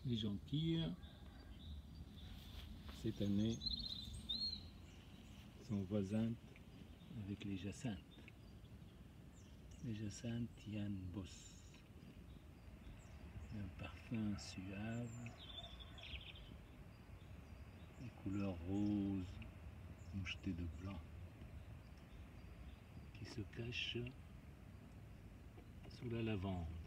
Les jonquilles, cette année, sont voisines avec les jacinthes. Les jacinthes Jan Boss. Un parfum suave, les couleurs roses mouchetées de blanc, qui se cachent sous la lavande.